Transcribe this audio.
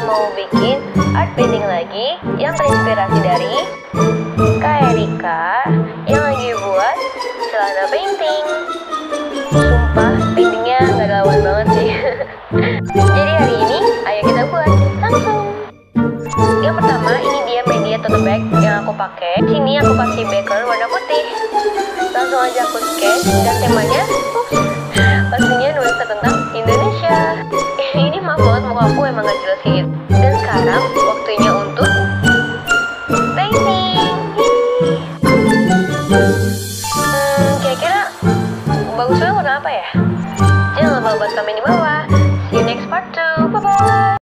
mau bikin art painting lagi yang terinspirasi dari Kak Erika yang lagi buat celana painting. Sumpah, paintingnya gak ada lawan banget sih. Jadi hari ini, ayo kita buat langsung. Yang pertama, ini dia media tote bag yang aku pakai. Sini aku kasih background warna putih. Langsung aja aku sketch dan temanya, pastinya nulis tentang Indonesia. Ini maaf banget muka aku emang gak jelas gitu. Dan sekarang waktunya untuk painting. Kira-kira bagusnya warna apa ya? Jangan lupa buat komen di bawah.